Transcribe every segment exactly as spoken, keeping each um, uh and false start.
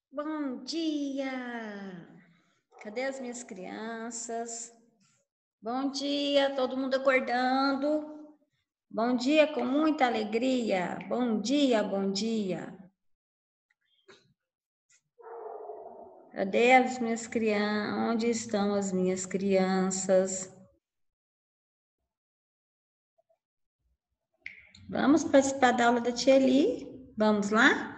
Bom dia! Cadê as minhas crianças? Bom dia, todo mundo acordando. Bom dia com muita alegria. Bom dia, bom dia. Cadê as minhas crianças? Onde estão as minhas crianças? Vamos participar da aula da Tia Eli? Vamos lá?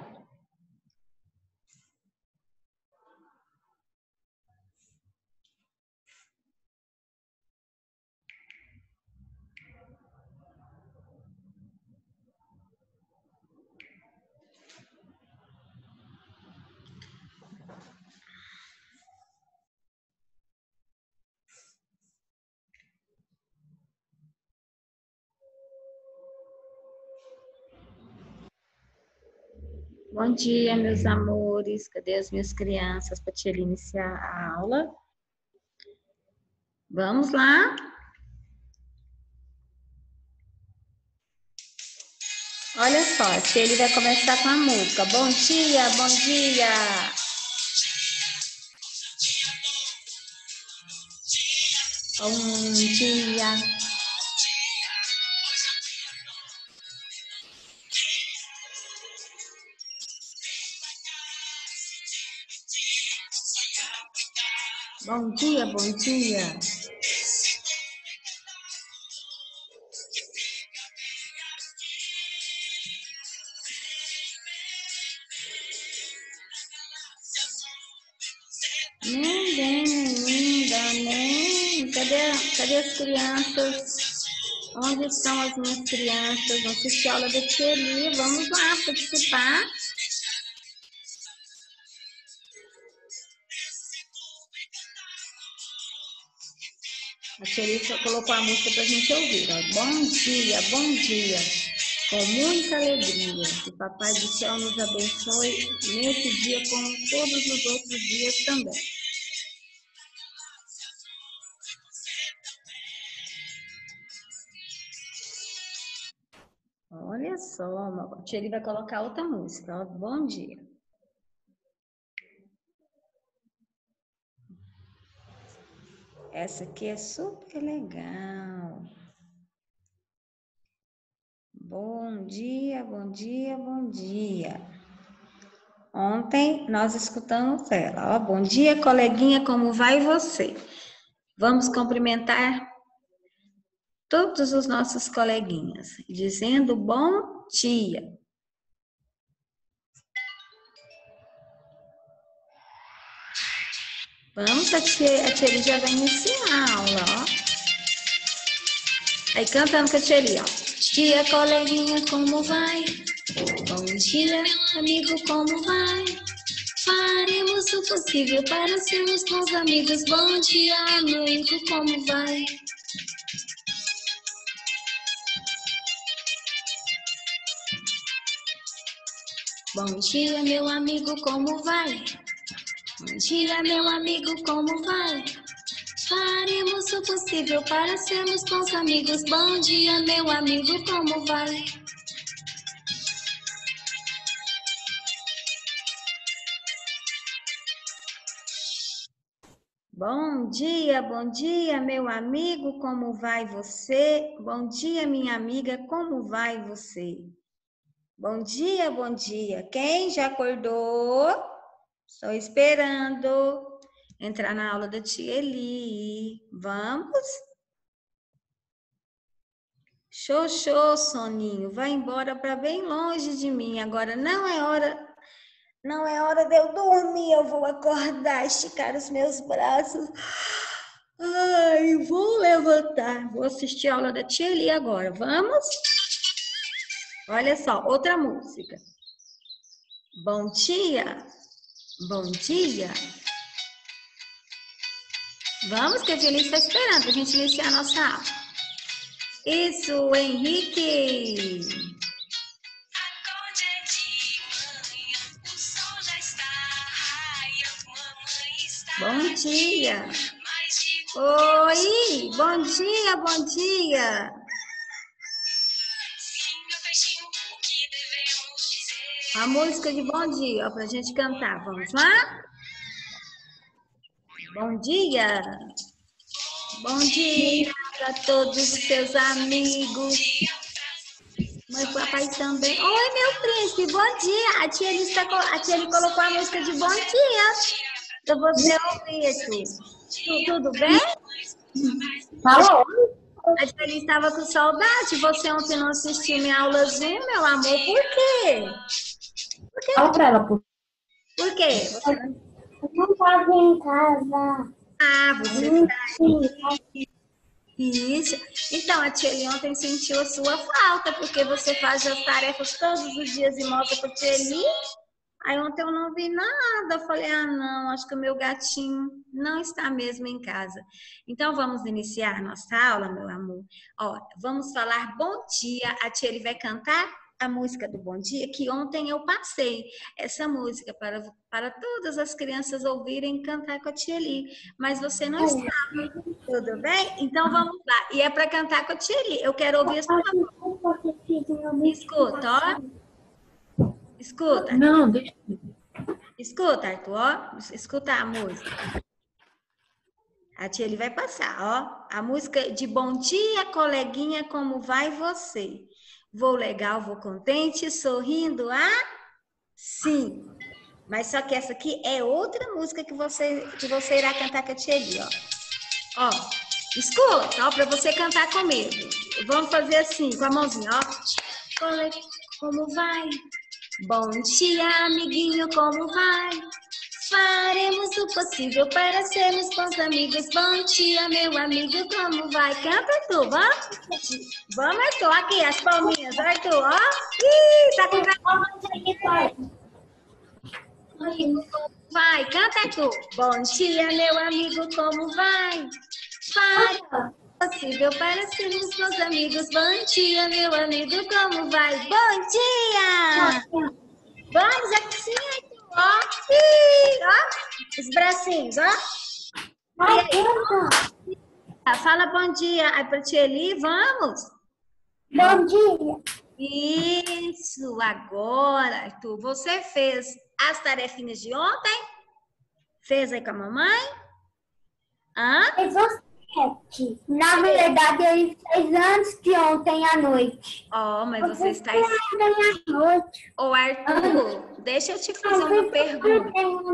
Bom dia, meus amores. Cadê as minhas crianças para a Tia Eli iniciar a aula? Vamos lá? Olha só, a Tia Eli vai começar com a música. Bom dia, bom dia. Bom dia. Bom dia, bom dia. Nem bem, linda, nem. Cadê, cadê as crianças? Onde estão as minhas crianças? Vamos assistir a aula da Tia Eli. Vamos lá participar. A Tia Eli só colocou a música para a gente ouvir. Ó. Bom dia, bom dia. Com muita alegria. Que o Papai do Céu nos abençoe nesse dia como todos os outros dias também. Olha só, a Tia Eli vai colocar outra música. Ó. Bom dia. Essa aqui é super legal. Bom dia, bom dia, bom dia. Ontem nós escutamos ela. Ó, bom dia, coleguinha, como vai você? Vamos cumprimentar todos os nossos coleguinhas, dizendo bom dia. Vamos, a tia, a tia Eli já vai iniciar a aula, ó. Aí cantando com a tia Eli, ó. Dia, coleguinha, como vai? Bom dia, amigo, como vai? Faremos o possível para sermos bons amigos. Bom dia, amigo, como vai? Bom dia, meu amigo, como vai? Bom dia, meu amigo, como vai? Faremos o possível para sermos bons amigos. Bom dia, meu amigo, como vai? Bom dia, bom dia, meu amigo, como vai você? Bom dia, minha amiga, como vai você? Bom dia, bom dia. Quem já acordou? Estou esperando entrar na aula da Tia Eli. Vamos? Show, show, soninho. Vai embora para bem longe de mim. Agora não é hora, não é hora de eu dormir. Eu vou acordar, esticar os meus braços. Ai, vou levantar. Vou assistir a aula da Tia Eli agora. Vamos? Olha só, outra música. Bom dia. Bom dia. Vamos, que a Tia Eli está esperando para a gente iniciar a nossa aula. Isso, Henrique. Acorde de manhã, o sol já está raiando, mamãe está Bom dia. mais de Oi, bom dia, bom dia. sim, meu peixinho, o que devemos dizer? A música de bom dia, ó, pra gente cantar. Vamos lá? Bom dia! Bom dia para todos os seus amigos. Mãe, papai também. Oi, meu príncipe, bom dia. A tia Elis, tá, a tia Elis colocou a música de bom dia para você ouvir aqui. Tudo bem? Falou? A tia Elis estava com saudade. Você ontem não assistiu minha aula Zoom, meu amor. Por quê? Por quê? Fala pra ela, por Por quê? Você não... Eu não estava em casa. Ah, você está aí. Isso. Então, a tia Eli ontem sentiu a sua falta, porque você faz as tarefas todos os dias e mostra para a tia Eli. Aí ontem eu não vi nada. Eu falei, ah, não, acho que o meu gatinho não está mesmo em casa. Então, vamos iniciar nossa aula, meu amor. Ó, vamos falar bom dia. A tia Eli vai cantar a música do bom dia, que ontem eu passei essa música para, para todas as crianças ouvirem cantar com a tia Eli. Mas você não estava. Tudo bem? Então vamos lá. E é para cantar com a tia Eli. Eu quero ouvir a sua voz. Escuta, ó. Escuta. Não, deixa. Escuta, Arthur, ó. Escuta a música. A tia Eli vai passar, ó. A música de bom dia, coleguinha, como vai você? Vou legal, vou contente, sorrindo, ah? Sim. Mas só que essa aqui é outra música que você, que você irá cantar com a tia Eli, ó. Ó, escuta, ó, para você cantar comigo. Vamos fazer assim, com a mãozinha, ó. Como vai? Bom dia, amiguinho, como vai? Faremos o possível para sermos bons amigos. Bom dia, meu amigo, como vai? Canta, Arthur, vamos? Vamos, Arthur, aqui, as palminhas, Arthur, ó. Ih, tá com vai, canta, Arthur. Bom dia, meu amigo, como vai? Faremos o possível para sermos bons amigos. Bom dia, meu amigo, como vai? Bom dia! Vamos aqui, Arthur. Ó, ih, ó, os bracinhos, ó. Fala bom dia aí pra tia Eli, vamos? Bom dia. Isso, agora, Arthur, você fez as tarefinhas de ontem? Fez aí com a mamãe? Hã? Fez sete. Na verdade, ele fez antes de ontem à noite. Ó, oh, mas você está... Ontem à noite. Ô, Arthur, deixa eu te fazer uma pergunta.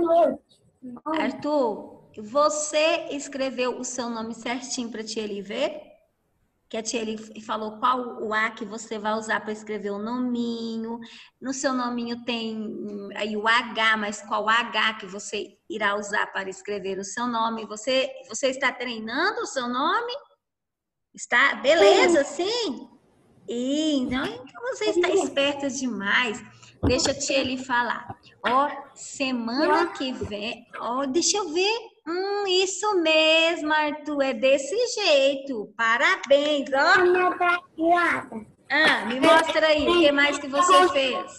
Arthur, você escreveu o seu nome certinho para a tia Eli ver? Que a tia Eli falou qual o A que você vai usar para escrever o nominho. No seu nominho tem aí o H, mas qual H que você irá usar para escrever o seu nome? Você, você está treinando o seu nome? Está? Beleza, sim? E, então, então você está esperta demais. Deixa a tia Eli falar. Ó, semana que vem... Ó, deixa eu ver. Hum, isso mesmo, Arthur. É desse jeito. Parabéns, ó. Ah, me mostra aí. O que mais que você fez?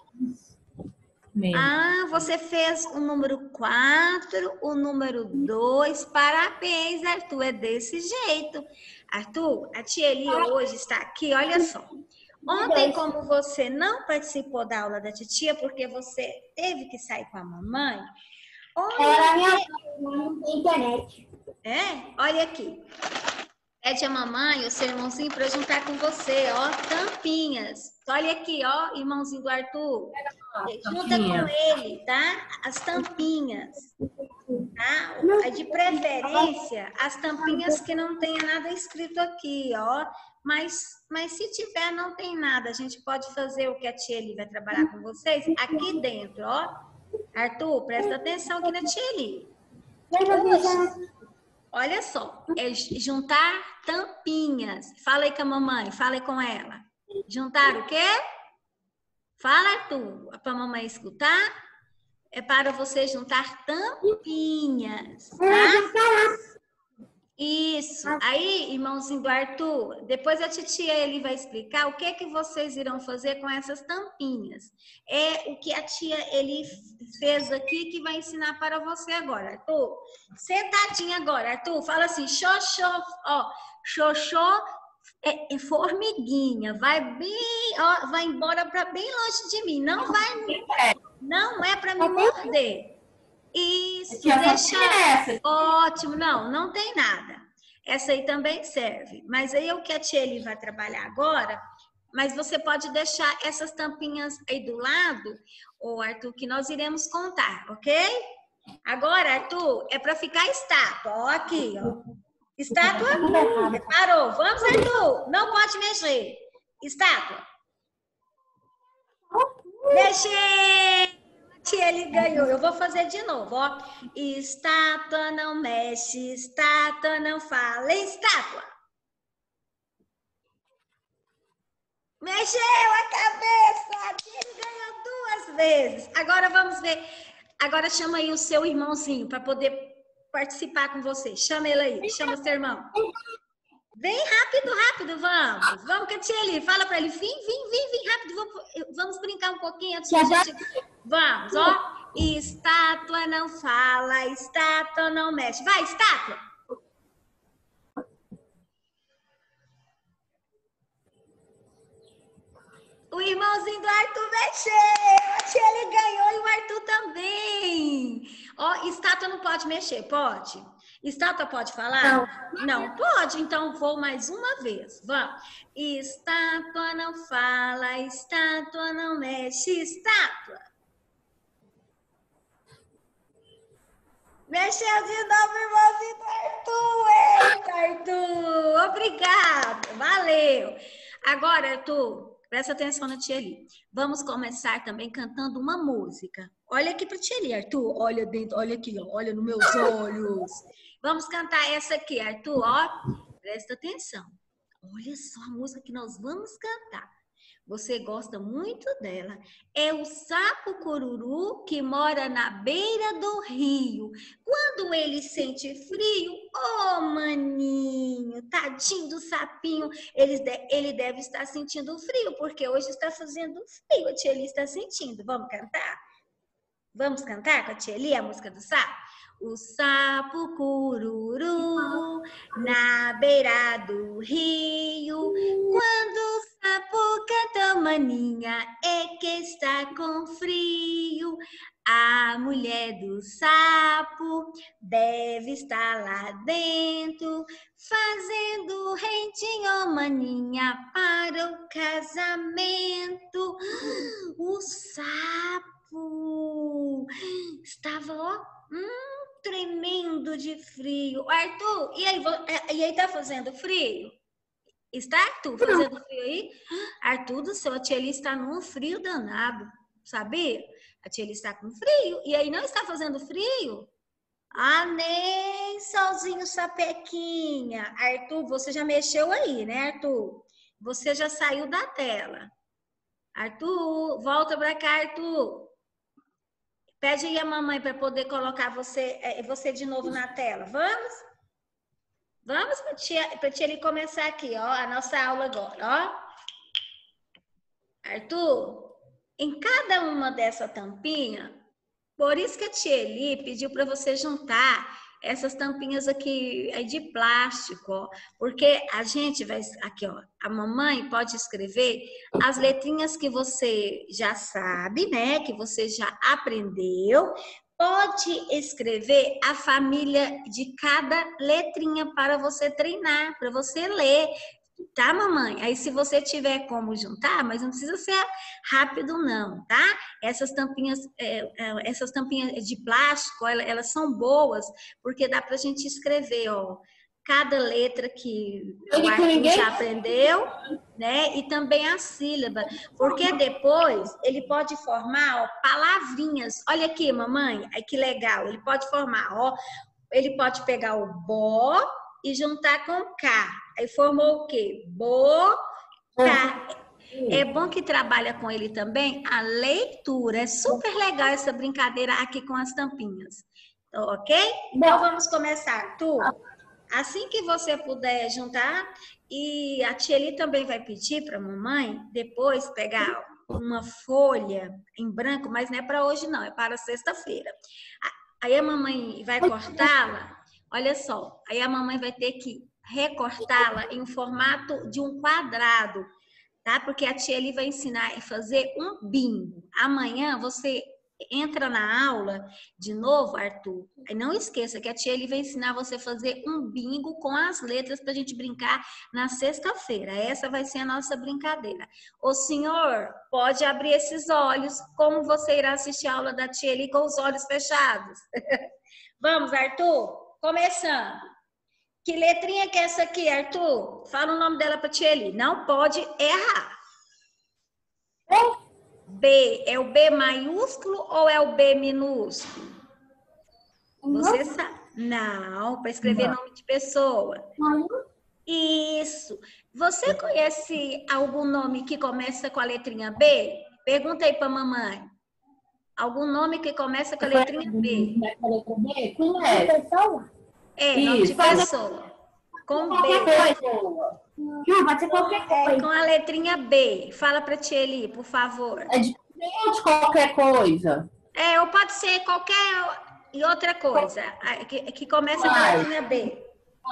Ah, você fez o número quatro, o número dois. Parabéns, Arthur. É desse jeito. Arthur, a tia Eli hoje está aqui, olha só. Ontem, como você não participou da aula da titia, porque você teve que sair com a mamãe, Era minha mãe, não tem internet. É? Olha aqui. Pede a mamãe, o seu irmãozinho, para juntar com você, ó, tampinhas. Olha aqui, ó, irmãozinho do Arthur. Junta com ele, tá? As tampinhas. Tá? De preferência, as tampinhas que não tenha nada escrito aqui, ó. Mas, mas se tiver, não tem nada. A gente pode fazer o que a tia Eli vai trabalhar com vocês aqui dentro, ó. Arthur, presta atenção aqui na tia Eli. Hoje, olha só, é juntar tampinhas. Fala aí com a mamãe, fala aí com ela. Juntar o quê? Fala, Arthur, para a mamãe escutar. É para você juntar tampinhas, tá? Isso. Aí, irmãozinho do Arthur, depois a titia Eli vai explicar o que que vocês irão fazer com essas tampinhas. É o que a tia Eli fez aqui que vai ensinar para você agora, Arthur. Sentadinho agora, Arthur, fala assim, xoxô, ó, xoxô, É, é formiguinha, vai bem, ó, vai embora para bem longe de mim. Não vai, não é para me morder. Isso, deixa. Ótimo, não, não tem nada. Essa aí também serve. Mas aí o que a tia Eli vai trabalhar agora, mas você pode deixar essas tampinhas aí do lado, ô Arthur, que nós iremos contar, ok? Agora, Arthur, é para ficar estátua. Ó, aqui, ó. Estátua? Parou. Vamos, Arthur. Não pode mexer. Estátua. Mexer. Ele ganhou. Eu vou fazer de novo, ó. Estátua não mexe, estátua não fala. Estátua. Mexeu a cabeça. Ele ganhou duas vezes. Agora vamos ver. Agora chama aí o seu irmãozinho para poder participar com você. Chama ele aí. Chama seu irmão. Vem rápido, rápido, vamos. Vamos, Catiele, fala para ele. Vem, vem, vem, vem rápido. Vamos, vamos brincar um pouquinho antes da gente... Vamos, ó. Estátua não fala, estátua não mexe. Vai, estátua. O irmãozinho do Arthur mexeu. A tia ele ganhou e o Arthur também. Ó, estátua não pode mexer, pode? Estátua pode falar? Não. Não pode, então vou mais uma vez. Vamos. Estátua não fala, estátua não mexe, estátua. Mexeu de novo, irmãozinho do Arthur. Eita, Arthur. Obrigado. Valeu. Agora, Arthur, presta atenção na tia Eli. Vamos começar também cantando uma música. Olha aqui pra tia Eli, Arthur. Olha dentro, olha aqui, ó. Olha nos meus olhos. Vamos cantar essa aqui, Arthur, ó. Presta atenção. Olha só a música que nós vamos cantar. Você gosta muito dela. É o sapo cururu que mora na beira do rio. Quando ele sente frio, oh, maninho, tadinho do sapinho, ele, de, ele deve estar sentindo frio, porque hoje está fazendo frio. A tia Eli está sentindo. Vamos cantar? Vamos cantar com a tia Eli a música do sapo? O sapo cururu na beira do rio. Quando o sapo canta, maninha, é que está com frio. A mulher do sapo deve estar lá dentro, fazendo rentinho, maninha, para o casamento. O sapo estava, ó, hum, tremendo de frio. Arthur, e aí, e aí tá fazendo frio? Está, Arthur, fazendo frio aí? Arthur do céu, a tia Eli está num frio danado, sabia? A tia Eli está com frio. E aí não está fazendo frio? Ah, nem solzinho sapequinha. Arthur, você já mexeu aí, né, Arthur? Você já saiu da tela. Arthur, volta pra cá, Arthur. Pede aí a mamãe para poder colocar você, você de novo na tela. Vamos? Vamos para tia, para tia Eli começar aqui, ó, a nossa aula agora, ó. Arthur, em cada uma dessa tampinha, por isso que a tia Eli pediu para você juntar essas tampinhas aqui é de plástico, ó, porque a gente vai, aqui, ó, a mamãe pode escrever as letrinhas que você já sabe, né, que você já aprendeu, pode escrever a família de cada letrinha para você treinar, para você ler, tá, mamãe? Aí se você tiver como juntar, mas não precisa ser rápido não, tá? Essas tampinhas, é, é, essas tampinhas de plástico, elas, elas são boas, porque dá pra gente escrever, ó, cada letra que o Arthur já aprendeu, né? E também a sílaba, porque depois ele pode formar, ó, palavrinhas. Olha aqui, mamãe, aí que legal, ele pode formar, ó, ele pode pegar o bó e juntar com K. Aí formou o quê? Boca. É bom que trabalha com ele também a leitura. É super legal essa brincadeira aqui com as tampinhas. Ok? Então vamos começar. Tu, assim que você puder juntar, e a tia Eli também vai pedir para a mamãe depois pegar uma folha em branco, mas não é para hoje não, é para sexta-feira. Aí a mamãe vai cortá-la. Olha só, aí a mamãe vai ter que recortá-la em formato de um quadrado, tá? Porque a tia Eli vai ensinar a fazer um bingo. Amanhã você entra na aula de novo, Arthur. E não esqueça que a tia Eli vai ensinar você a fazer um bingo com as letras para a gente brincar na sexta-feira. Essa vai ser a nossa brincadeira. O senhor pode abrir esses olhos. Como você irá assistir a aula da tia Eli com os olhos fechados? Vamos, Arthur? Começando. Que letrinha que é essa aqui, Arthur? Fala o nome dela para a tia Eli. Não pode errar. B, é o B maiúsculo ou é o B minúsculo? Você sabe? Não, para escrever nome de pessoa. Isso. Você conhece algum nome que começa com a letrinha B? Pergunta aí para a mamãe. Algum nome que começa com a letrinha B? Quem é? Pessoa? É, nome de pessoa. Com B. Não, pode ser qualquer É, coisa. com a letrinha B. Fala para a tia Eli, por favor. É de de qualquer coisa. É, ou pode ser qualquer e outra coisa que, que começa com a letrinha B.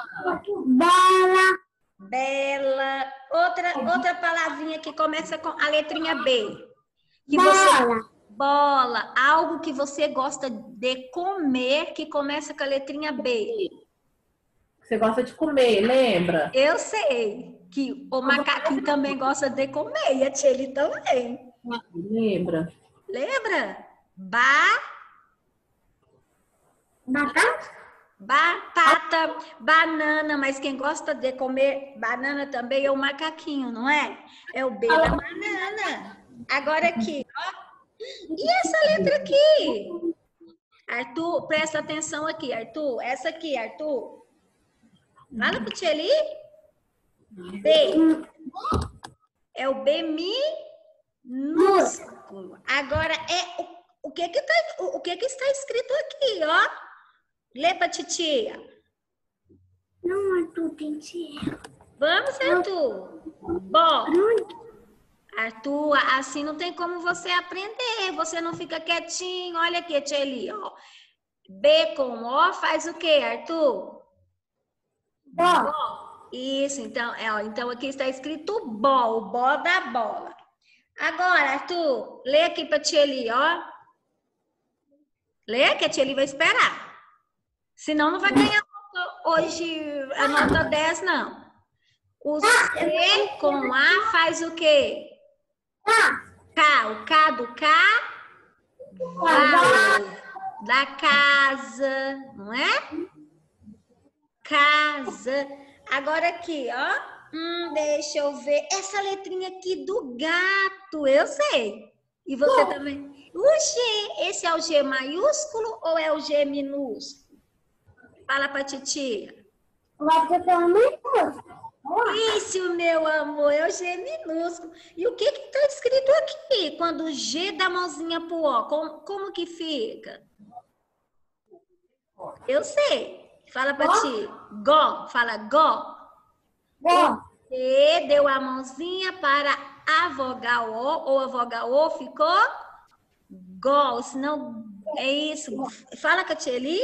Bola. Bela. Outra, outra palavrinha que começa com a letrinha B. Que você, Bola. bola. Algo que você gosta de comer que começa com a letrinha B. Você gosta de comer, lembra? Eu sei que o macaquinho também gosta de comer e a tia Eli também. Lembra? Lembra? Ba, Batata. batata, banana, mas quem gosta de comer banana também é o macaquinho, não é? É o B da banana. Agora aqui, ó. E essa letra aqui? Arthur, presta atenção aqui, Arthur. Essa aqui, Arthur. Fala pro tia Eli. B. É o B minúsculo. Agora é o, o que que tá, o, o que que está escrito aqui, ó? Lê pra titia. Não, Arthur, tem que ser. Vamos, Arthur. Bom, Arthur, assim não tem como você aprender. Você não fica quietinho. Olha aqui, tia Eli, ó. B com O faz o quê, Arthur? Bola. Isso, então, é, ó, então aqui está escrito bó, o bó da bola. Agora, Arthur, lê aqui para a tia Eli, ó. Lê que a tia Eli vai esperar. Senão não vai ganhar hoje a nota dez, não. O C com A faz o quê? K, o K do K, K da casa, não é? Casa. Agora aqui, ó. Hum, deixa eu ver. Essa letrinha aqui do gato, eu sei. E você também? O G, esse é o G maiúsculo ou é o G minúsculo? Fala pra titia. Vai ser pelo minúsculo. Isso, meu amor, é o G minúsculo. E o que que tá escrito aqui? Quando o G dá a mãozinha pro O, como, como que fica? Eu sei. Fala pra ti. Gó, fala gó. Bola. E deu a mãozinha para a vogal O, ou a vogal O ficou gó, senão é isso. Fala com a tia Eli.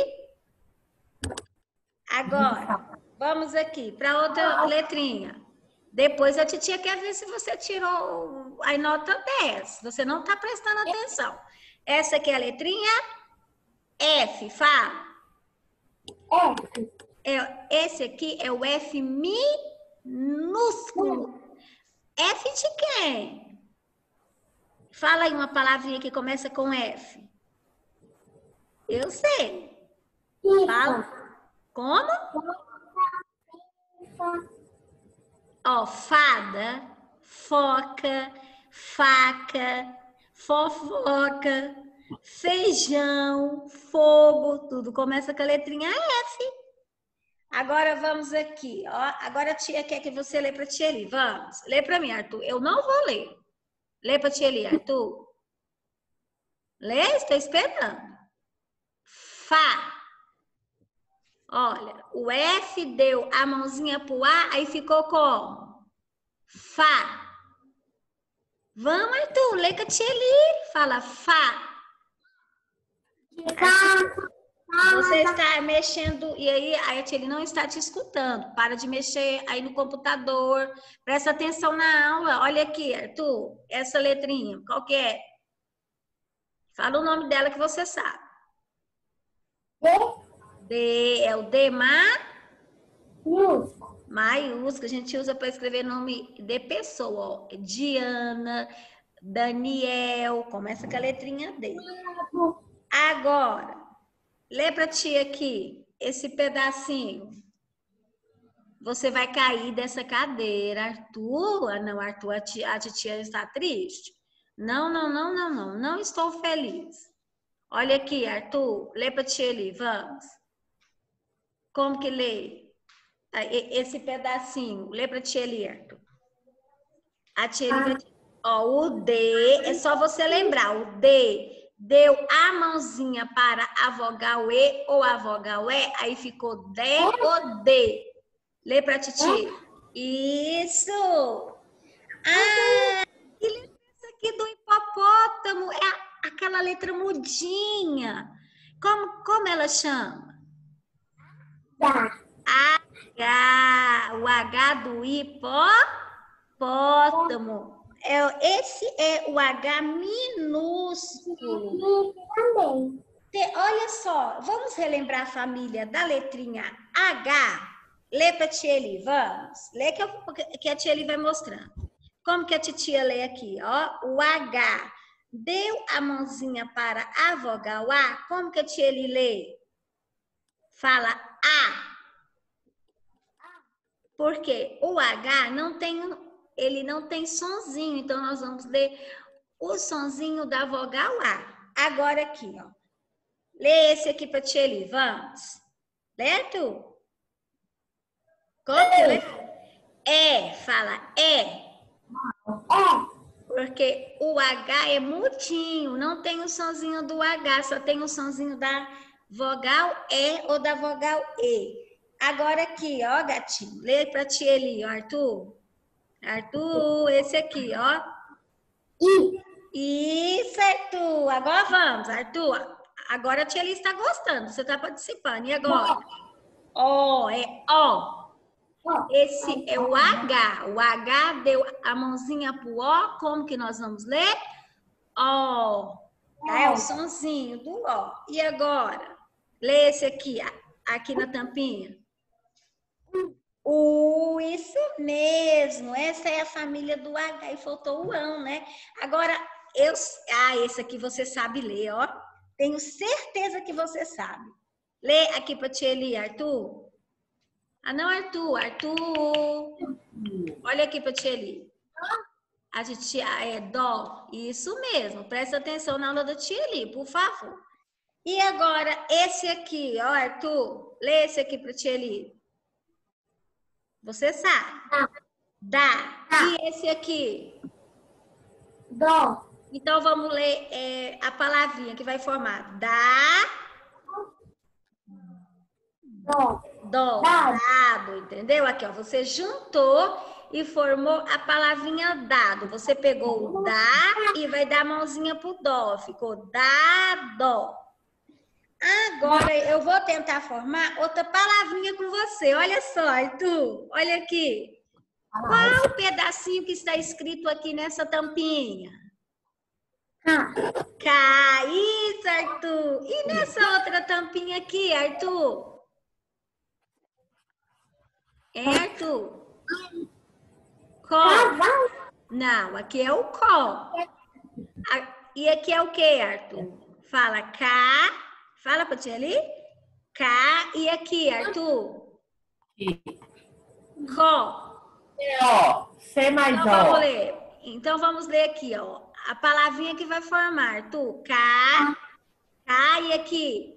Agora, vamos aqui para outra letrinha. Depois a titia quer ver se você tirou a nota dez. Você não está prestando atenção. Essa aqui é a letrinha F, fala. F. É, esse aqui é o F minúsculo. F de quem? Fala aí uma palavrinha que começa com F. Eu sei. Fala. Como? Ó, fada, foca, faca, fofoca, feijão, fogo, tudo começa com a letrinha F. Agora vamos aqui, ó. Agora a tia quer que você lê para a tia Eli. Vamos. Lê para mim, Arthur. Eu não vou ler. Lê para a tia Eli, Arthur. Lê, estou esperando. Fá. Olha, o F deu a mãozinha pro A, aí ficou como? Fá. Vamos, Arthur, lê com a tia Eli. Fala Fá. Você está mexendo, e aí a tia ele não está te escutando. Para de mexer aí no computador. Presta atenção na aula. Olha aqui, Arthur, essa letrinha, qual que é? Fala o nome dela que você sabe. D, é o D Minúsculo. maiúsculo. A gente usa para escrever nome de pessoa, ó. Diana, Daniel, começa com a letrinha D. Agora, lê pra tia aqui, esse pedacinho. Você vai cair dessa cadeira, Arthur. Ah, não, Arthur, a tia, a titia está triste. Não, não, não, não, não. Não estou feliz. Olha aqui, Arthur. Lê pra tia ali, vamos. Como que lê? Esse pedacinho. Lê pra tia ali, Arthur. A tia ali vai... Ó, o D, é só você lembrar. O D deu a mãozinha para a vogal E ou a vogal E, aí ficou D ou D. Lê pra titia. Isso! Ah, que letra é essa aqui do hipopótamo? É a- aquela letra mudinha. Como, como ela chama? Tá. H. O H do hipopótamo. É, esse é o H minúsculo. Também. Te- Olha só, vamos relembrar a família da letrinha H. Lê pra tia Eli, vamos. Lê que, eu, que a tia Eli vai mostrando. Como que a titia lê aqui, ó? O H deu a mãozinha para a vogal A. Como que a tia Eli lê? Fala A. Porque o H não tem, ele não tem sonzinho, então nós vamos ler o sonzinho da vogal A. Agora aqui, ó. Lê esse aqui pra tia Eli, vamos. Lê, tu? Como que lê? É, fala é. É. Porque o H é mutinho, não tem o sonzinho do H, só tem o sonzinho da vogal E ou da vogal E. Agora aqui, ó, gatinho. Lê pra tia Eli, ó, Arthur. Arthur, esse aqui, ó. I. Isso, Arthur. Agora vamos, Arthur. Agora a tia Eli está gostando, você está participando. E agora? Ó, é ó. Ó. Esse é o H. O H deu a mãozinha pro O. Como que nós vamos ler? Ó. Tá? É o sonzinho do O. E agora? Lê esse aqui, aqui na tampinha. O, isso mesmo. Essa é a família do H. E faltou o ão, né? Agora, eu... Ah, esse aqui você sabe ler, ó. Tenho certeza que você sabe. Lê aqui pra tia Eli, Arthur. Ah, não, Arthur. Arthur. Olha aqui pra tia Eli. A titia é dó. Isso mesmo. Presta atenção na aula da tia Eli, por favor. E agora, esse aqui, ó, Arthur. Lê esse aqui pra tia Eli. Você sabe? Dá. E esse aqui? Dó. Então, vamos ler é, a palavrinha que vai formar. Dá. Dó. Dó, Dado. dado, entendeu? Aqui, ó, você juntou e formou a palavrinha dado. Você pegou o dá e vai dar a mãozinha pro dó. Ficou dado. Agora eu vou tentar formar outra palavrinha com você. Olha só, Arthur. Olha aqui. Qual o pedacinho que está escrito aqui nessa tampinha? K. K. Isso, Arthur. E nessa outra tampinha aqui, Arthur? É, Arthur? Có. Não, aqui é o Có. A- E aqui é o que, Arthur? Fala K. Fala pra tia ali. K. E aqui, Arthur? Có. Ó, C mais Então vamos O. ler. Então vamos ler aqui, ó. A palavrinha que vai formar, Arthur. K. K. E aqui?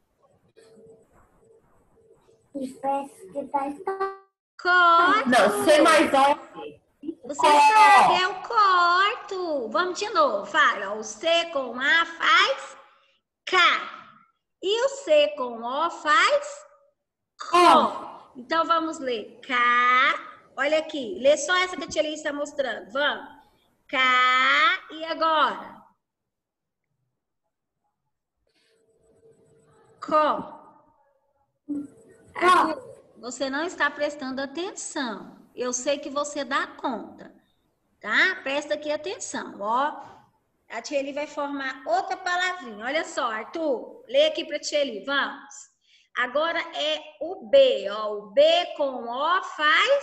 Espécie que tá escrito. Corto. Não, C mais O. Você Có. sabe, é o corto. Vamos de novo. Fala. O C com A faz K. E o C com O faz Có. Então vamos ler. K. Olha aqui. Lê só essa que a tia Liz está mostrando. Vamos. K. E agora? Có. Arthur, você não está prestando atenção. Eu sei que você dá conta, tá? Presta aqui atenção, ó. A tia Eli vai formar outra palavrinha. Olha só, Arthur, lê aqui para a tia Eli, vamos. Agora é o B, ó. O B com O faz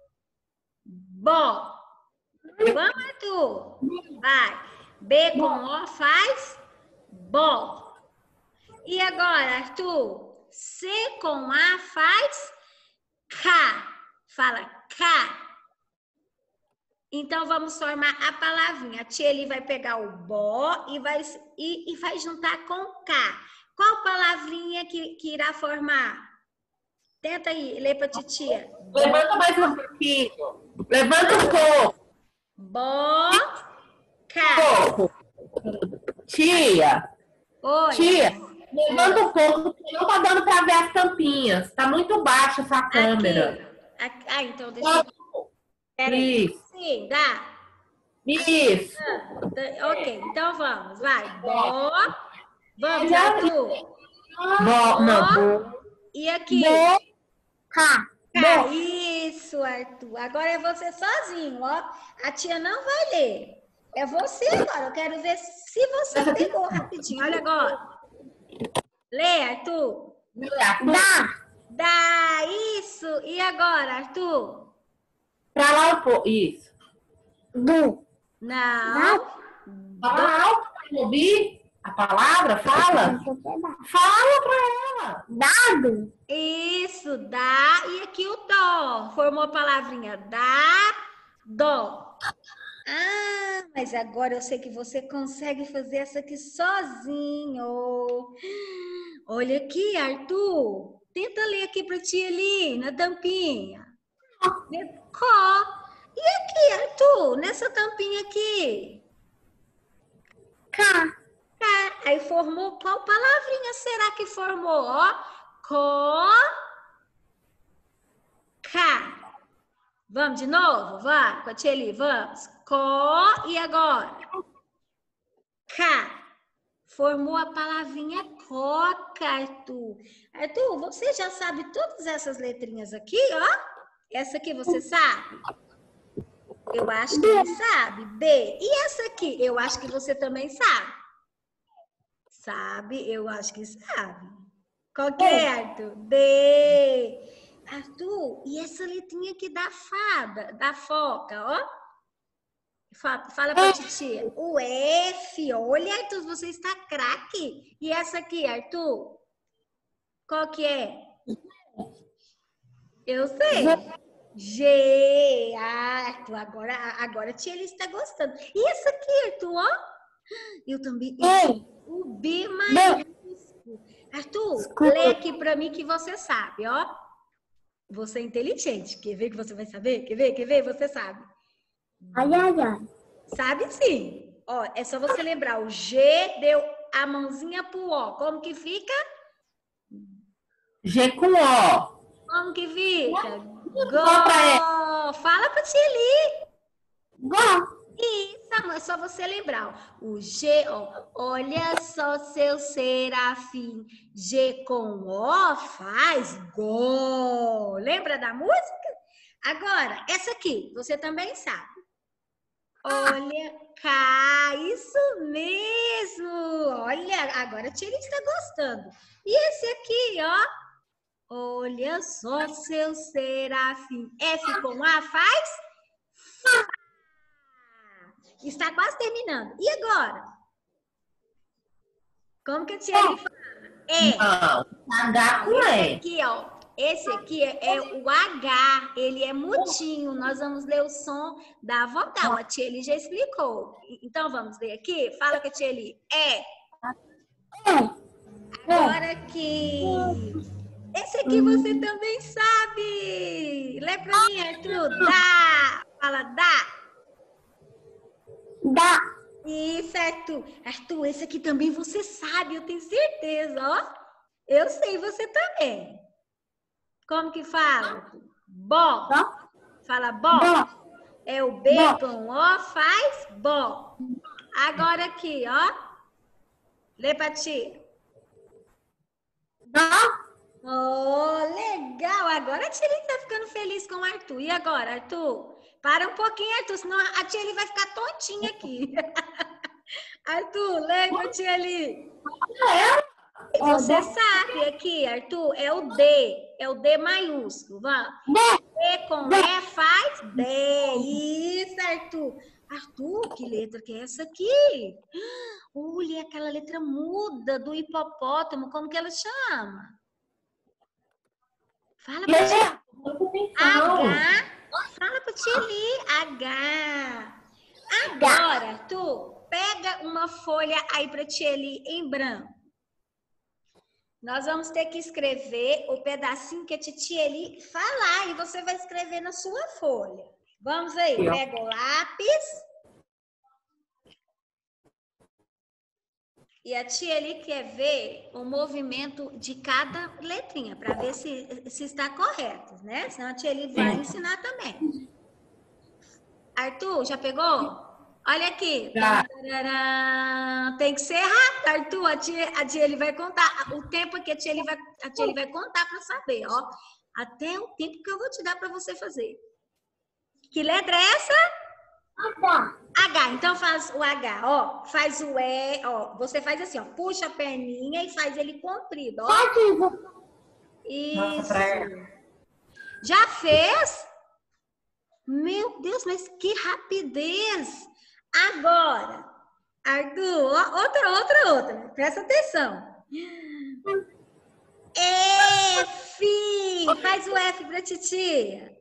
bó. Vamos, Arthur? Vai. B com O faz bó. E agora, Arthur? C com A faz K. Fala K. Então, vamos formar a palavrinha. A tia Eli vai pegar o bó e vai, e, e vai juntar com K. Qual palavrinha que, que irá formar? Tenta aí, lê pra titia. Levanta mais um pouquinho. Levanta um pouco. Bó, K. pouco. Tia, Oi. tia, levanta um pouco, porque não tá dando pra ver as tampinhas. Tá muito baixa essa câmera. Aqui. Ah, então deixa eu... Peraí. Isso. Sim, dá. Isso. Ah, ok, então vamos. Vai. Bó. Vamos, Arthur. Bom, não, bom. E aqui? K. K. Isso, Arthur. Agora é você sozinho, ó. A tia não vai ler. É você agora. Eu quero ver se você pegou rapidinho. Olha agora. Lê, Arthur. Dá. Dá, isso. E agora, Arthur? Pra lá um pouco. Isso. Do. Não. Fala alto pra ouvir a palavra. Fala. Fala pra ela. Dado. Isso, dá. E aqui o dó. Formou a palavrinha dá, dó. Ah, mas agora eu sei que você consegue fazer essa aqui sozinho. Olha aqui, Arthur. Tenta ler aqui pra tia ali, na tampinha. Có. E aqui, Arthur, nessa tampinha aqui? K. K. Aí formou qual palavrinha será que formou? Ó, có, K. Vamos de novo? Vai, com a tia ali, vamos. Có, e agora? K. Formou a palavrinha coca, Arthur. Arthur, você já sabe todas essas letrinhas aqui, ó? Essa aqui você sabe? Eu acho que ele sabe. B. E essa aqui? Eu acho que você também sabe. Sabe? Eu acho que sabe. Qual que é, Arthur? D. Arthur, e essa letrinha aqui da fada, da foca, ó? Fala, fala pra titia. O F. Olha, Arthur, você está craque. E essa aqui, Arthur? Qual que é? Eu sei. G. Ah, Arthur, agora, agora a tia Eli está gostando. E essa aqui, Arthur, ó? Eu também. Eu, o B maiúsculo. Arthur, lê aqui pra mim que você sabe, ó. Você é inteligente. Quer ver que você vai saber? Quer ver? Quer ver? Você sabe. Ai, ai, ai. Sabe sim. Ó, é só você lembrar. O G deu a mãozinha pro O. Como que fica? G com O. Como que fica? Go. pra Fala pra tia Eli. Go. Isso, amor, é só você lembrar. O G, ó, olha só seu serafim. G com O faz Go. Lembra da música? Agora, essa aqui, você também sabe. Olha, cá, isso mesmo. Olha, agora a tia Eli está gostando. E esse aqui, ó. Olha só seu serafim. F com A faz? Fá. Está quase terminando. E agora? Como que a tia Eli fala? É. Não, H com Esse E. aqui, ó. Esse aqui é, é o H. Ele é mutinho. Nós vamos ler o som da vogal. A tia Eli já explicou. Então, vamos ler aqui? Fala com a tia Eli. É. Agora aqui. Esse aqui você também sabe. Lê pra mim, Arthur. Dá. Fala, dá. Dá. Isso, Arthur. Arthur, esse aqui também você sabe, eu tenho certeza, ó. Eu sei, você também. Como que fala? Bó. Fala bó. É o B com O, faz bó. Agora aqui, ó. Lê pra ti. Dá. Oh, legal. agora a tia Eli tá ficando feliz com o Arthur. E agora, Arthur? Para um pouquinho, Arthur, senão a tia Eli vai ficar tontinha aqui. Arthur, lembra, tia Eli? Você sabe aqui, Arthur, é o D, é o D maiúsculo, vamos. D com E faz D. Isso, Arthur. Arthur, que letra que é essa aqui? Olha, aquela letra muda do hipopótamo, como que ela chama? Fala pra tia. H. Fala pra tia Eli. H. Agora, Arthur, pega uma folha aí pra tia Eli em branco. Nós vamos ter que escrever o pedacinho que a titia Eli falar e você vai escrever na sua folha. Vamos aí, pega o lápis. E a tia Eli quer ver o movimento de cada letrinha, para ver se, se está correto, né? Senão a tia Eli vai ensinar também. Arthur, já pegou? Olha aqui. Já. Tem que ser rápido, Arthur. A tia, a tia Eli vai contar. O tempo que a tia Eli vai, a tia Eli vai contar para saber, ó. Até o tempo que eu vou te dar para você fazer. Que letra é essa? H. H. Então faz o H, ó. Faz o E, ó. Você faz assim, ó. Puxa a perninha e faz ele comprido, ó. Isso. Já fez? Meu Deus, mas que rapidez! Agora, Arthur, ó, outra, outra, outra. Presta atenção. F. Faz o F pra titia.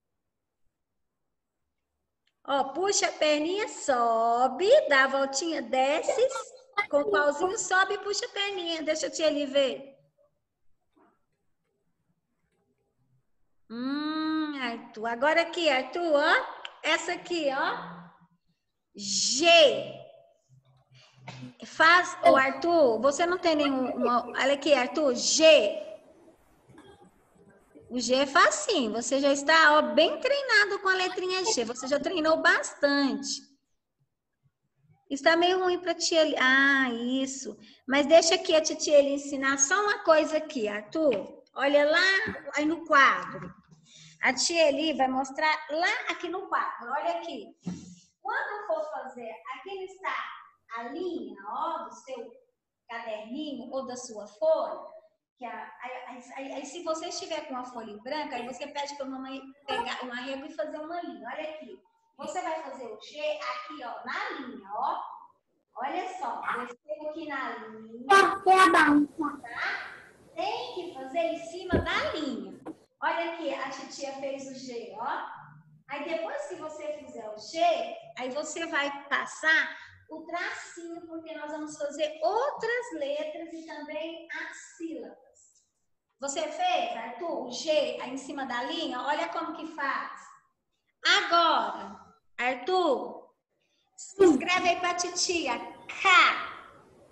Ó, puxa a perninha, sobe, dá a voltinha, desce, com o pauzinho, sobe e puxa a perninha. Deixa a tia ali ver. Hum, Arthur. Agora aqui, Arthur, ó. Essa aqui, ó. G. Faz, o Arthur, você não tem nenhum... Uma, olha aqui, Arthur, G. O G é facinho, você já está ó, bem treinado com a letrinha G, você já treinou bastante. Está meio ruim para a tia Eli. Ah, isso. Mas deixa aqui a tia Eli ensinar só uma coisa aqui, Arthur. Olha lá, aí no quadro. A tia Eli vai mostrar lá aqui no quadro, olha aqui. Quando for fazer, aqui está a linha, ó, do seu caderninho ou da sua folha. Que a, aí, aí, aí, se você estiver com uma folha branca, aí você pede para a mamãe pegar uma régua e fazer uma linha. Olha aqui. Você vai fazer o G aqui, ó, na linha, ó. Olha só, desceu aqui na linha. Tá? Tem que fazer em cima da linha. Olha aqui, a titia fez o G, ó. Aí depois que você fizer o G, aí você vai passar o tracinho, porque nós vamos fazer outras letras e também as sílabas. Você fez, Arthur, o G aí em cima da linha? Olha como que faz. Agora, Arthur, escreve aí pra titia. K.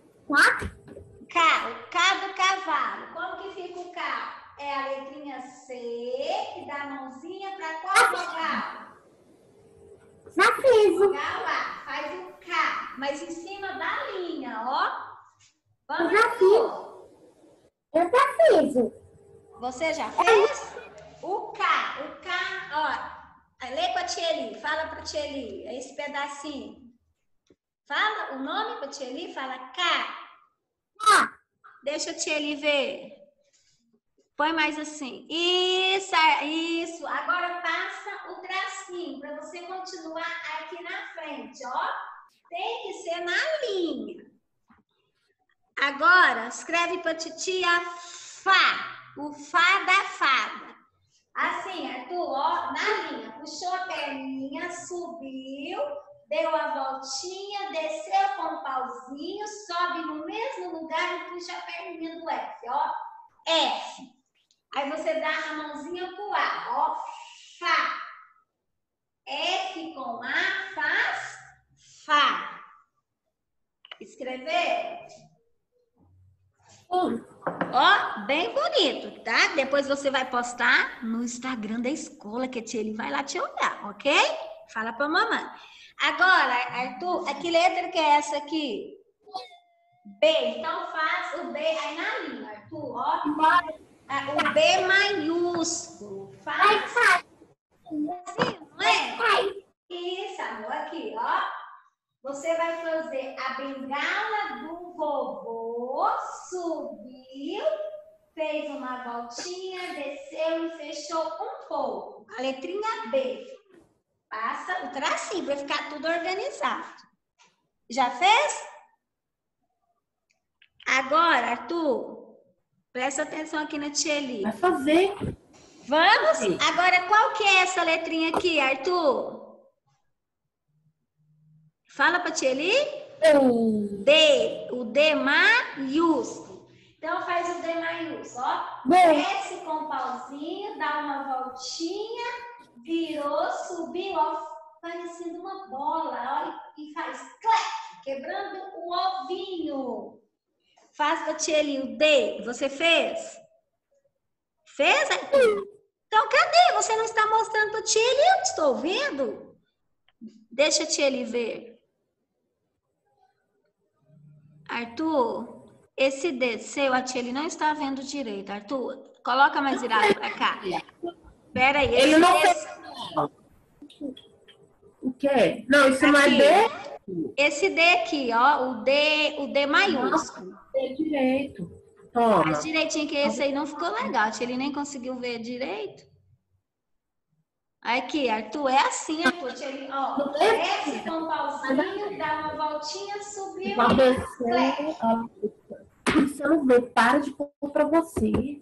K, o K do cavalo. Como que fica o K? É a letrinha C, que dá a mãozinha para qual vogal? Já fiz. Vogal A, faz o K, mas em cima da linha, ó. Vamos Eu já fiz. Eu já fiz. Você já fez? O K, o K, ó. Lê pra tia Eli, fala pra tia Eli, é esse pedacinho. Fala o nome pra tia Eli, fala K. K. Deixa a tia Eli ver. Põe mais assim. Isso, isso. Agora passa o tracinho para você continuar aqui na frente, ó. Tem que ser na linha. Agora, escreve para titia Fá. O Fá da fada. Assim, Arthur, ó, na linha. Puxou a perninha, subiu, deu a voltinha, desceu com o pauzinho, sobe no mesmo lugar e puxa a perninha do F, ó. F. Aí você dá a mãozinha pro A, ó, Fá. F com A faz Fá. Escreveu? Sim. Ó, bem bonito, tá? Depois você vai postar no Instagram da escola, que a tia Eli vai lá te olhar, ok? Fala pra mamãe. Agora, Arthur, que letra que é essa aqui? B. Então faz o B aí na linha, Arthur, ó. Ah, o B maiúsculo. Faz assim, não é? Isso, amor. Aqui, ó. Você vai fazer a bengala do vovô, subiu, fez uma voltinha, desceu e fechou um pouco. A letrinha B. Passa o tracinho para ficar tudo organizado. Já fez? Agora, Arthur, presta atenção aqui na tia Eli. Vai fazer. Vamos? Sim. Agora, qual que é essa letrinha aqui, Arthur? Fala para tia Eli. Um. D. O D maiúsculo. Então, faz o D maiúsculo, ó. Bem. Desce com o pauzinho, dá uma voltinha, virou, subiu, ó, parecendo uma bola, ó, e faz clec, quebrando o ovinho. Faz para tia Eli o D. Você fez? Fez, Arthur? Então, cadê? Você não está mostrando para tia Eli? Eu estou vendo. Deixa a tia Eli ver. Arthur, esse D seu, a tia Eli não está vendo direito. Arthur, coloca mais virado para cá. Espera aí. Ele não D... fez. O quê? Não, isso não é Aqui. D. Esse D aqui, ó, o D, o D maiúsculo. É direito. Toma. Faz direitinho que esse aí não ficou legal. A tia Eli nem conseguiu ver direito. Aqui, Arthur, é assim, Arthur. Tia Eli, ó, desce com o pauzinho, dá uma voltinha, subiu. Vai descer. ó. Você não vê, para de pôr pra você.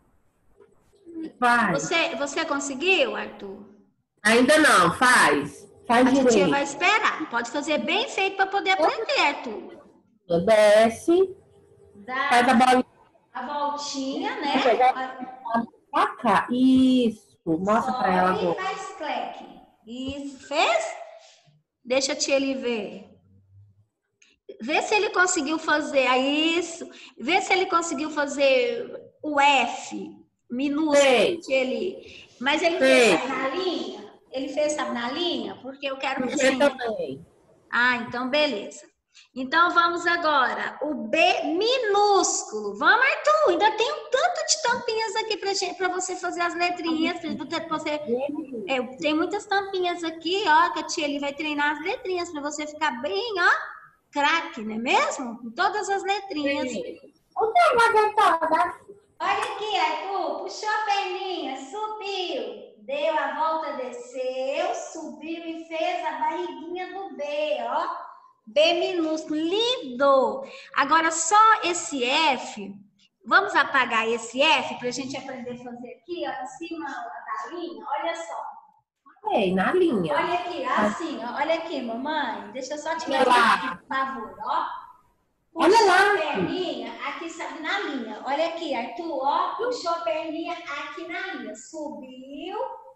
Vai. Você, você conseguiu, Arthur? Ainda não, faz. Faz A titia direito. vai esperar. Pode fazer bem feito para poder aprender, Arthur. Desce, Dá faz a bolinha a voltinha, né? pra cá. Isso. Mostra pra ela Sobe e agora. faz cleque. Isso, fez? Deixa a tia Eli ver. Vê se ele conseguiu fazer aí isso. Vê se ele conseguiu fazer o F minúsculo, Fez. tia Eli. Mas ele Fez. fez na linha? Ele fez sabe, na linha? Porque eu quero que Você assim. também. Ah, então beleza. Então vamos agora, o B minúsculo. Vamos, Arthur, ainda tem um tanto de tampinhas aqui para você fazer as letrinhas. Pra você, é, tem muitas tampinhas aqui, ó, que a tia Eli vai treinar as letrinhas para você ficar bem, ó, craque, não é mesmo? Com todas as letrinhas. Olha aqui, Arthur, puxou a perninha, subiu, deu a volta, desceu, subiu e fez a barriguinha do B, ó. B minúsculo, lindo! Agora, só esse F, vamos apagar esse F para a gente aprender a fazer aqui, ó, em cima da linha, olha só. Ei, na linha. Olha aqui, assim, ó, olha aqui, mamãe, deixa eu só te Olha mostrar lá. aqui, por favor, ó. Olha Puxou lá. a perninha, aqui sabe, na linha. Olha aqui, Arthur, ó, puxou a perninha aqui na linha, subiu,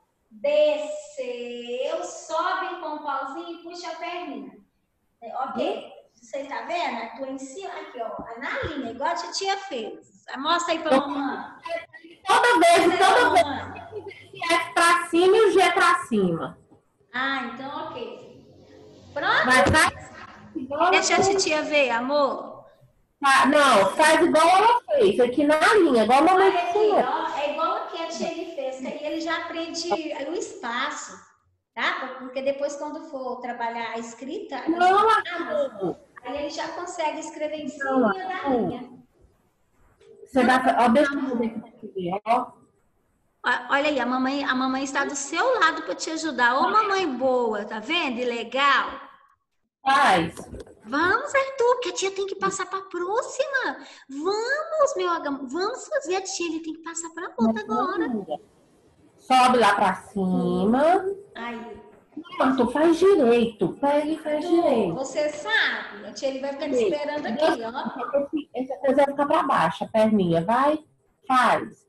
desceu, sobe com o pauzinho e puxa a perninha. Ok? Você tá vendo? Arthur em cima, aqui, ó, na linha, igual a titia fez. Mostra aí pra mamãe. Toda vez, Mostra aí toda pra vez. mamãe. O F pra cima e o G pra cima. Ah, então ok. Pronto? Vai, faz. Deixa a titia ver, amor. Tá, não, faz igual ela fez, aqui na linha, igual a mamãe Olha aqui, ensinou. ó, é igual aqui a tia Eli fez, que aí ele já aprende o espaço, tá? Porque depois quando for trabalhar a escrita, Não, as- Arthur. aí ele já consegue escrever em cima Não, da Arthur. linha. Você vai fazer, ó, deixa eu ver aqui, ó. Ó, olha aí, a mamãe, a mamãe está do seu lado para te ajudar. Ô, mamãe boa, tá vendo? E legal. Faz. Vamos, Arthur, que a tia tem que passar para a próxima. Vamos, meu agam, vamos fazer a tia, ele tem que passar para a outra agora. Sobe lá pra cima. Aí. Não, Arthur, faz direito. Pega e faz Arthur, direito. você sabe, a tia ele vai ficar te Sim. esperando aqui, ó. Esse, esse coisa vai ficar pra baixo, a perninha. Vai, faz.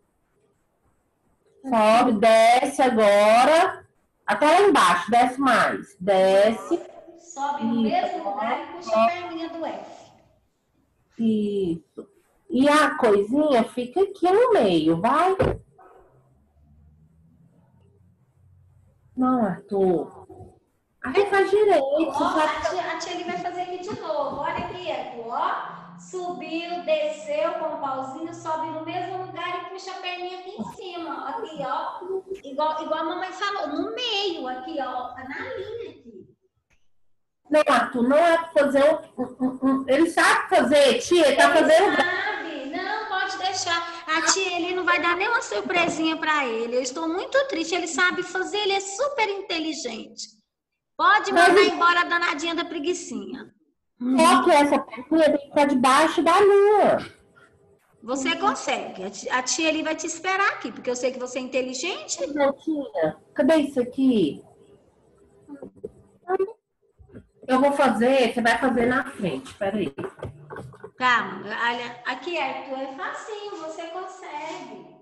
Sobe, desce agora. Até lá embaixo, desce mais. Desce. Sobe no mesmo lugar e puxa a perninha do F. Isso. E a coisinha fica aqui no meio, vai. Não, Arthur. Aí faz direito. Ó, Vai... a tia, a tia ele vai fazer aqui de novo. Olha aqui, Arthur, ó. Subiu, desceu com o pauzinho, sobe no mesmo lugar e puxa a perninha aqui em cima, ó. Aqui, ó. Igual, igual a mamãe falou, no meio, aqui, ó. Tá na linha aqui. Não, Arthur, não é fazer um, um, um- ele sabe fazer, tia, ele tá fazendo. Sabe? Não, pode deixar. A tia, ele não vai dar nenhuma surpresinha pra ele. Eu estou muito triste. Ele sabe fazer, ele é super inteligente. Pode Mas mandar e- embora a danadinha da preguicinha. Só que essa perninha tem que ficar debaixo da lua. Você consegue. A tia, a tia ali vai te esperar aqui, porque eu sei que você é inteligente. Não, tia, cadê isso aqui? Eu vou fazer, você vai fazer na frente, peraí. Calma, olha, aqui, Arthur, é facinho, você consegue.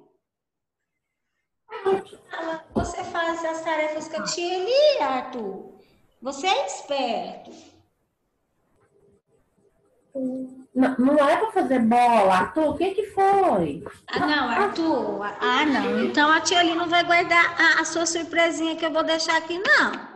Você faz as tarefas que a tia ali, Arthur. Você é esperto. Não, não é pra fazer bola, Arthur, o que que foi? Ah, não, Arthur. Ah, não. Então a tia ali não vai guardar a, a sua surpresinha que eu vou deixar aqui, não.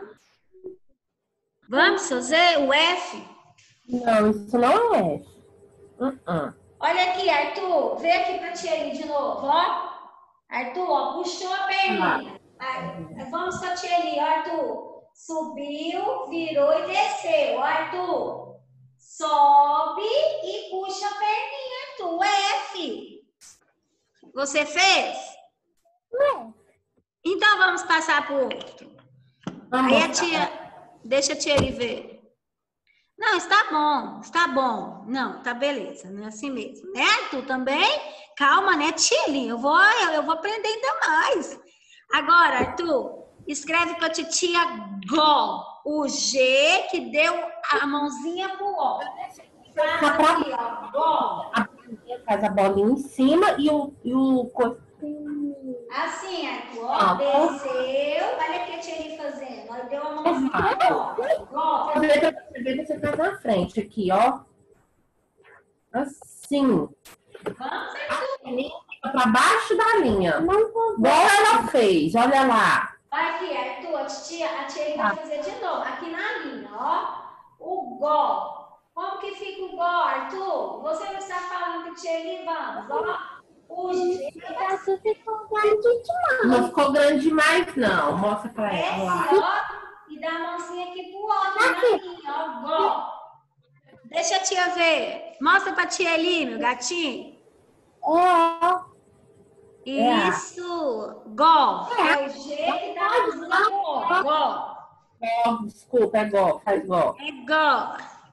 Vamos fazer o F? Não, isso não é. Uh-uh. Olha aqui, Arthur. Vê aqui pra tia ali de novo, ó. Arthur, ó, puxou a perninha. Vai, vamos com a tia ali, ó, Arthur. Subiu, virou e desceu, ó, Arthur. Sobe e puxa a perninha, Arthur. F. Você fez? Não. Então vamos passar pro outro. Vamos Aí a lá. tia, deixa a tia ali ver. Não, está bom, está bom. Não, tá beleza, não é assim mesmo. Né, Arthur, também? Calma, né, tia ali? Eu vou, eu vou aprender ainda mais. Agora, Arthur, escreve pra titia Gó. O G que deu a mãozinha pro O. Faz aqui, ó, Gó. A bolinha faz a bolinha em cima e o, e o co- Assim, Arthur, ó, Ah, desceu. Olha aqui a tia ali fazendo. Ó, deu a mãozinha pro O. Gó. fazer pra você ver, você faz na frente aqui, ó. Assim. Vamos, A linha fica pra baixo da linha. Não vou Igual ela fez, olha lá. Vai aqui, Arthur, a tia, a tia vai fazer de novo, aqui na linha, ó. O Gó. Como que fica o Gó, Arthur? Você não está falando que tia ali, vamos, ó. O G, Você ficou grande demais. Não ficou grande demais, não. Mostra pra desce, ela lá. ó. E dá a mãozinha aqui pro outro, na linha, ó, Gó. Deixa a tia ver. Mostra pra tia ali, meu gatinho. É. Isso. Gó. É o G que dá a mãozinha pro outro. Gó. Ó, desculpa, é igual, faz igual. É Gó.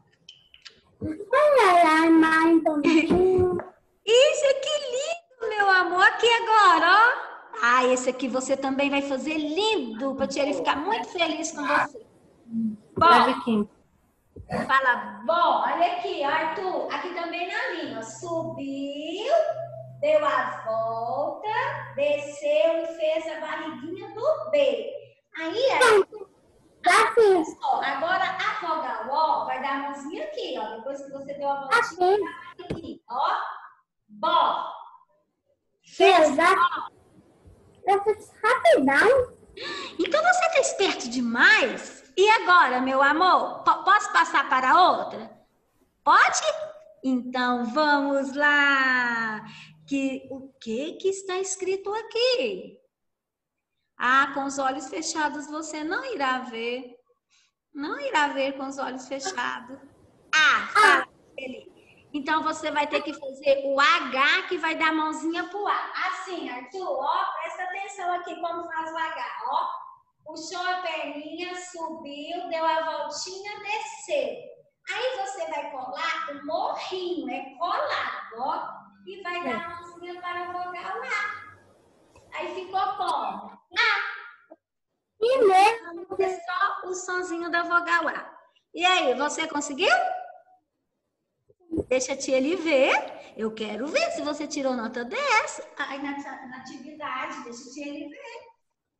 Olha lá, mais bonitinho. Isso, que lindo, meu amor. Aqui agora, ó. Ah, esse aqui você também vai fazer lindo, pra tia ele ficar muito feliz com você. Leve Bom, aqui. fala, bom, olha aqui, Arthur. Aqui também na linha, ó. Subiu, deu a volta, desceu e fez a barriguinha do B. Aí, Arthur, Já fiz. ó, agora a vogal ó vai dar a mãozinha aqui, ó. Depois que você deu a voltinha, Assim. aqui, ó. Bom. Fez. Já, já fiz rapidão. Então você tá esperto demais? E agora, meu amor? Po- posso passar para outra? Pode? Então vamos lá. Que, o que que está escrito aqui? Ah, com os olhos fechados você não irá ver. Não irá ver com os olhos fechados. Ah, fala ele. Então você vai ter que fazer o H que vai dar a mãozinha pro A. Assim, Arthur, ó, presta atenção aqui como faz o H, ó. Puxou a perninha, subiu, deu a voltinha, desceu. Aí você vai colar o morrinho, é colado, ó. E vai dar a mãozinha para a vogal A. Aí ficou como? A. E mesmo. É só o sonzinho da vogal A. E aí, você conseguiu? Deixa a tia ele ver. Eu quero ver se você tirou nota dez. Aí na, na atividade, deixa a tia ele ver.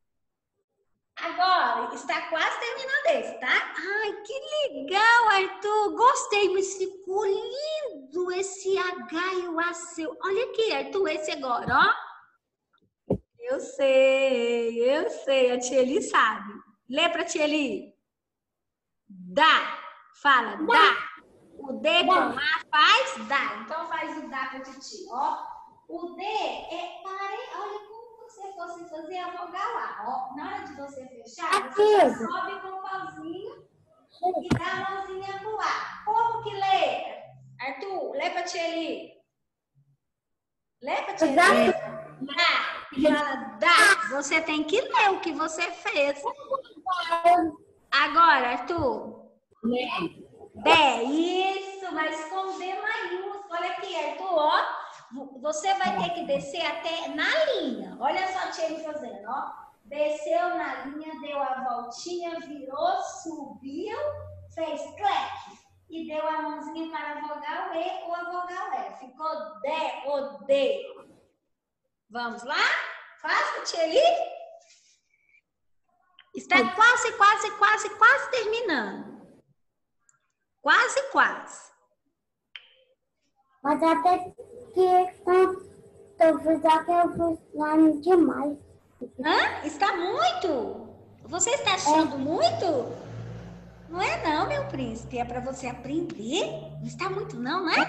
Agora, está quase terminando esse, tá? Ai, que legal, Arthur. Gostei, mas ficou lindo esse H e o A seu. Olha aqui, Arthur, esse agora, ó. Eu sei, eu sei. A tia Eli sabe. Lê pra tia Eli. Dá. Fala, dá. O D com A faz dá. Então faz o dá pra titia, ó. O D é pare... Olha como você fosse fazer a vogal A. Ó, na hora de você fechar, você já sobe com o pauzinho e dá a mãozinha pro A. Como que lê? Arthur, lê pra tia ali. Lê pra tia ali. Dá. Fala, dá. Você tem que ler o que você fez. Agora, Arthur. Lê. D, isso, mas com D maiúsculo. Olha aqui, Arthur, ó. Você vai ter que descer até na linha. Olha só a tia ele fazendo, ó. Desceu na linha, deu a voltinha, virou, subiu, fez cleque. E deu a mãozinha para a vogal E ou a vogal E. Ficou D ou D. Vamos lá? Faça, tia ali. Está quase, quase, quase, quase terminando. Quase, quase. Mas até que talvez até eu funcionando demais. Hã? Está muito? Você está achando muito? Não é não, meu príncipe. É para você aprender. Não está muito não, né?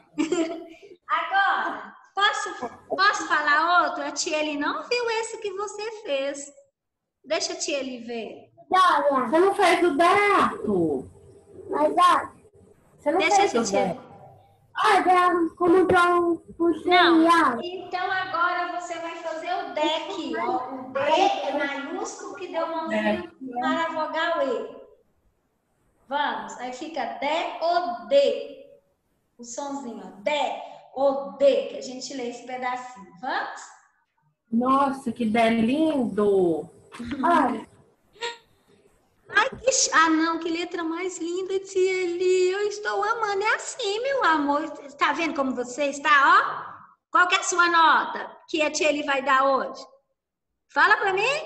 Agora, posso, posso falar outro? A tia ele não viu esse que você fez. Deixa a tia ele ver. Olha, Você não fez o Beto. mas olha, Você não Deixa fez a o tia. Beto. olha como João puxou. Não. Então agora você vai fazer o D aqui, ó. O D é maiúsculo que deu mãozinha para a vogal E. Vamos. Aí fica D ou D. O sonzinho, ó. D ou D, que a gente lê esse pedacinho. Vamos? Nossa, que D lindo. Olha, Ai, que... ch- Ah, não, que letra mais linda, tia Eli. Eu estou amando. É assim, meu amor. Está vendo como você está, ó? Qual que é a sua nota que a tia Eli vai dar hoje? Fala pra mim.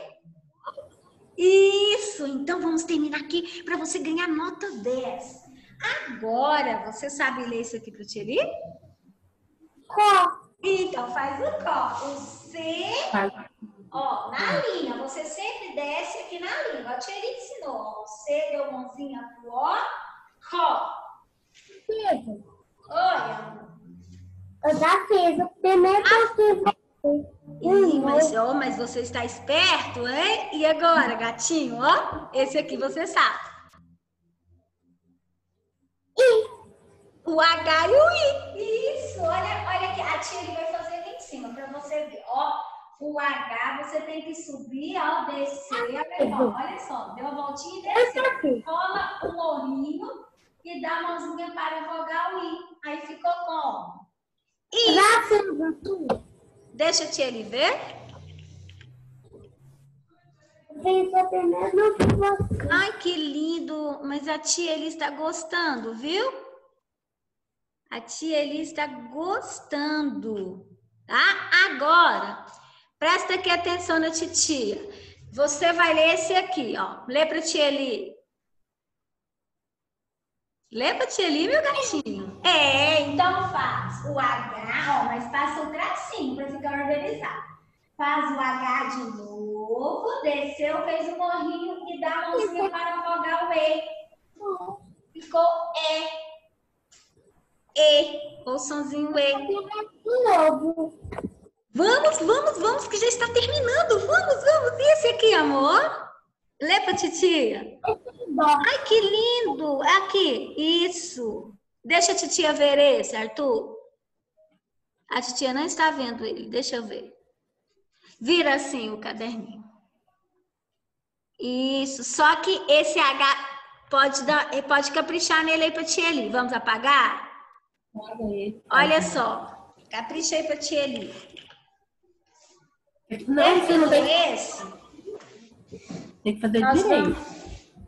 Isso. Então, vamos terminar aqui para você ganhar nota dez. Agora, você sabe ler isso aqui pra tia Eli? có, Então, faz o có. O C... Ó, na linha, você sempre desce aqui na linha. A tia Eli ensinou, ó. O C deu mãozinha pro ó, Ró. Pedro, Oi, amor. eu já fiz o primeiro que Ih, mas, ó, mas você está esperto, hein? E agora, gatinho, ó? Esse aqui você sabe. O H e o I. Isso, olha, olha aqui. A tia Eli vai fazer ali em cima para você ver, ó. O H você tem que subir, ó, descer. Olha só, olha só, deu a voltinha e desceu. Cola o morrinho e dá a mãozinha para a vogal I. Aí ficou como? I. já fiz tudo. Deixa a tia Eli ver. Fiz o primeiro que você. Ai, que lindo. Mas a tia Eli está gostando, viu? A tia Eli está gostando. Tá? Agora... Presta aqui atenção na titia. Você vai ler esse aqui, ó. Lê pra tia Eli. Lê pra tia Eli, meu gatinho. É, então faz o H, ó, mas passa o tracinho pra ficar organizado. Faz o H de novo, desceu, fez o morrinho e dá a mãozinha para a vogal E. Ficou E. E. Ou sonzinho E. De novo. Vamos, vamos, vamos, que já está terminando. Vamos, vamos. E esse aqui, amor? Lê pra titia. Ai, que lindo. Aqui, isso. Deixa a titia ver esse, Arthur. A titia não está vendo ele. Deixa eu ver. Vira assim o caderninho. Isso. Só que esse H pode, dar, pode caprichar nele aí pra tia Eli. Vamos apagar? Olha só. Capricha aí pra tia Eli. Não, você não tem, Esse? tem que fazer Nós direito. vamos-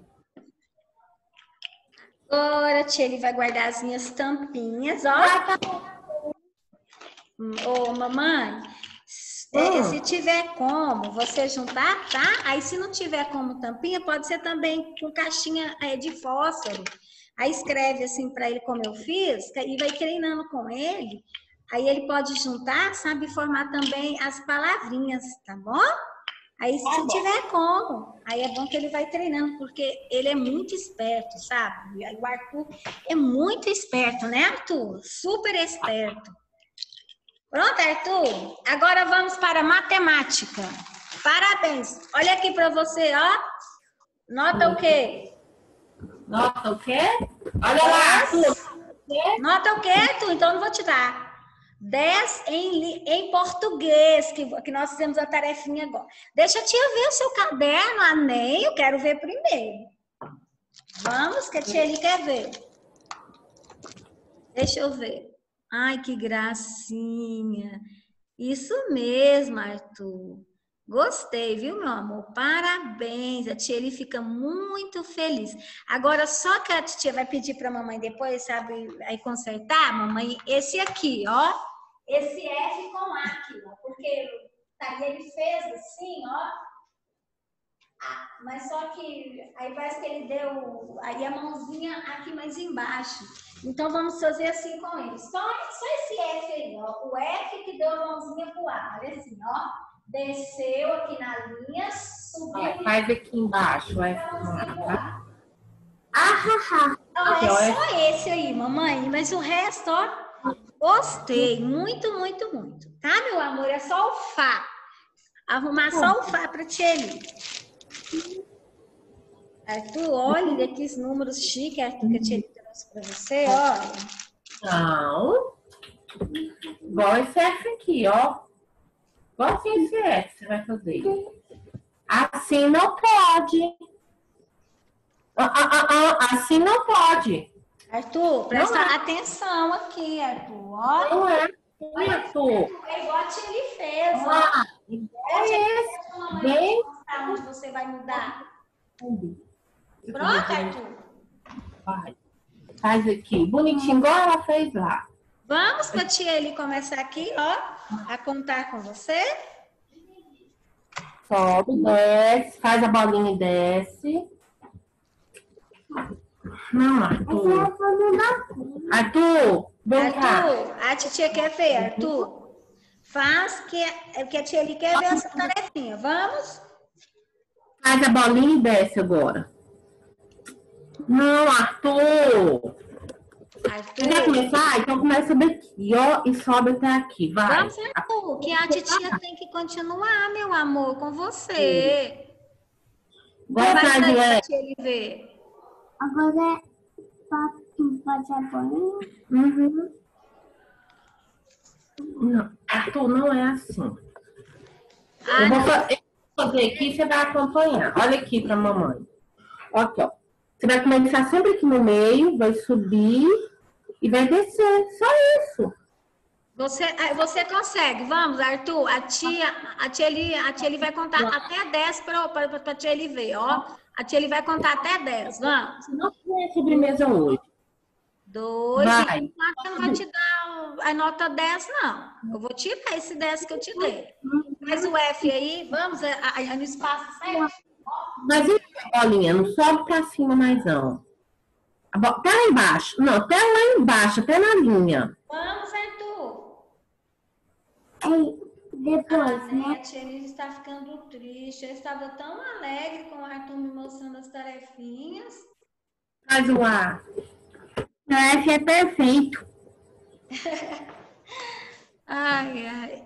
Agora, a tia Eli vai guardar as minhas tampinhas, ó. Ô, mamãe, se, Ah. se tiver como você juntar, tá? Aí, se não tiver como tampinha, pode ser também com caixinha é, de fósforo. Aí, escreve assim para ele como eu fiz e vai treinando com ele. Aí, ele pode juntar, sabe, formar também as palavrinhas, tá bom? Aí, se tiver como, aí é bom que ele vai treinando, porque ele é muito esperto, sabe? O Arthur é muito esperto, né, Arthur? Super esperto. Pronto, Arthur? Agora vamos para matemática. Parabéns. Olha aqui para você, ó. Nota o quê? Nota o quê? Olha lá, Arthur. Nota o quê, Arthur? Então eu não vou te dar. dez em, em português, que, que nós fizemos a tarefinha agora. Deixa a tia ver o seu caderno, a Ney, eu quero ver primeiro. Vamos, que a tia Eli quer ver. Deixa eu ver. Ai, que gracinha. Isso mesmo, Arthur. Gostei, viu, meu amor? Parabéns. A tia Eli fica muito feliz. Agora, só que a tia vai pedir para a mamãe depois, sabe, aí consertar, mamãe, esse aqui, ó. Esse F com A aqui, ó. Porque tá, ele fez assim, ó. Ah, mas só que aí parece que ele deu aí a mãozinha aqui mais embaixo. Então vamos fazer assim com ele. Só, só esse F aí, ó. O F que deu a mãozinha pro ar. Olha assim, ó. Desceu aqui na linha, subiu. Ó, faz aqui embaixo. Vai. Ah, ha, ha. Não, é só esse aí, mamãe. Mas o resto, ó. Gostei. Muito, muito, muito. Tá, meu amor? É só o Fá. Arrumar só o Fá pra tia Eli. Arthur, olha que números chiques, Arthur, que a tia trouxe para você, olha. Não. Igual esse F aqui, ó. Igual assim esse F você vai fazer. Assim não pode. Ah, ah, ah, ah, assim não pode. Arthur, presta Não é. atenção aqui, Arthur, ó. Não é assim, Arthur. É igual a tia Eli fez, ó. Ah, igual esse. Bem. Onde você vai mudar. Pronto, Pronto, Arthur? vai. Faz aqui. Bonitinho, igual ela fez lá. Vamos com a tia Eli começar aqui, ó, a contar com você. Sobe, desce, faz a bolinha e desce. Não, Arthur. Arthur, vem cá. Arthur, a titia quer ver, Arthur. Faz que, que a tia Eli quer ver essa tarefinha. Vamos? Faz a bolinha e desce agora. Não, Arthur. Você quer Arthur. começar? Então começa daqui, ó, e sobe até aqui, vai. Vamos, Arthur, que a titia tem que continuar, meu amor, com você. Vai Vai atrás daí do pra F. tia Eli ver. Agora é pra fazer a bolinha. Uhum. Não, Arthur, não é assim. Ah, Eu vou não. fa- eu vou fazer aqui e você vai acompanhar. Olha aqui pra mamãe. Aqui, ó. Você vai começar sempre aqui no meio, vai subir e vai descer. Só isso. Você, ah, você consegue. Vamos, Arthur. A tia, a tia Eli, a tia Eli vai contar até dez para a tia Eli ver, ó. A tia Eli vai contar até dez. Vamos. Não tem sobremesa hoje. Dois. Vai. E eu não vou te dar a nota dez, não. Eu vou tirar esse dez que eu te dei. Faz o F aí. Vamos, aí no espaço certo. Mas e a bolinha? Não sobe pra cima mais não. A bo- Até lá embaixo. Não, até lá embaixo, até na linha. Vamos, Arthur. Aí, depois, Ai, né? a tia Eli está ficando triste. Eu estava tão alegre com o Arthur me mostrando as tarefinhas. Faz o A. O F é perfeito. Ai, ai.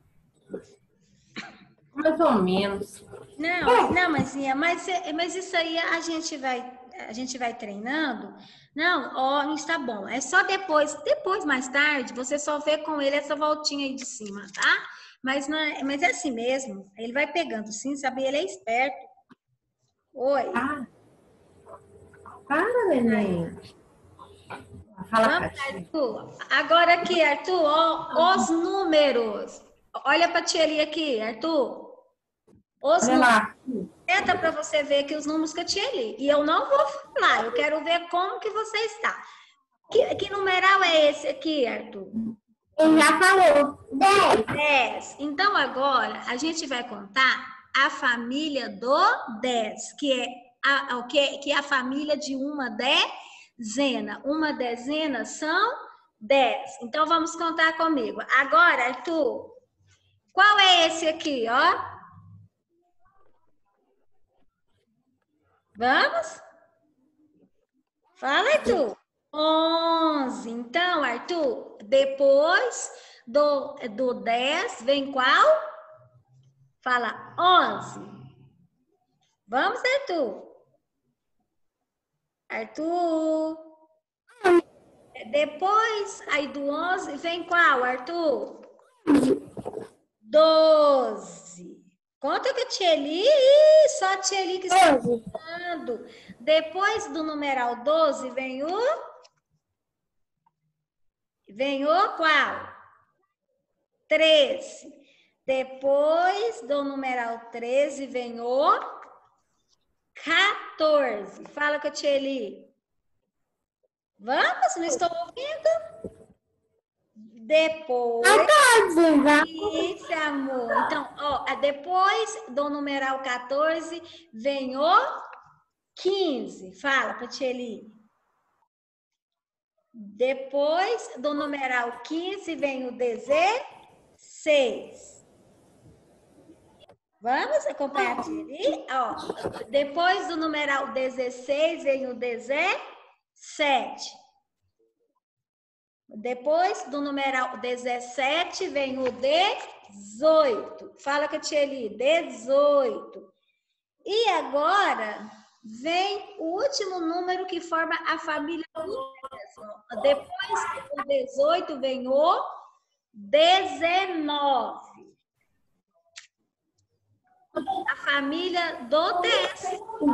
Mais ou menos. Não, não, mas, Inha, mas, é- mas isso aí a gente vai, a gente vai treinando. Não, ó, está bom. É só depois, depois, mais tarde, você só vê com ele essa voltinha aí de cima, tá? Mas, não é, mas é assim mesmo. Ele vai pegando sim, sabe? Ele é esperto. Oi. Ah. Para, neném. Fala, Vamos, Cátia. Arthur. Agora aqui, Arthur, ó, os números. Olha para a tia Eli aqui, Arthur. Os Olha números. lá. Tenta para você ver aqui os números que eu tinha ali. E eu não vou falar, eu quero ver como que você está. Que, que numeral é esse aqui, Arthur? Ele já falou. dez. dez. Então, agora, a gente vai contar a família do dez, que é a, o que, que é a família de uma dezena. Uma dezena são dez. Então, vamos contar comigo. Agora, Arthur, qual é esse aqui, ó? Vamos? Fala, Arthur. onze. Então, Arthur, depois Do, do dez vem qual? Fala onze. Vamos, Arthur. Arthur. Depois, aí do onze vem qual, Arthur? doze. Conta que a tia Eli, ih, só a tia Eli que está contando. Depois do numeral doze vem o... Vem o qual? treze. Depois do numeral treze vem o quatorze. Fala com a tia Eli. Vamos? Não estou ouvindo? Depois... Isso, amor. Então, ó, depois do numeral quatorze vem o quinze. Fala pra tia Eli. Depois do numeral quinze vem o dezesseis. Vamos acompanhar a tia Eli? Ó, depois do numeral dezesseis vem o dezessete. Depois do numeral dezessete vem o dezoito. Fala com a tia Eli, dezoito. E agora vem o último número que forma a família do dez. Depois do dezoito vem o dezenove. A família do dez.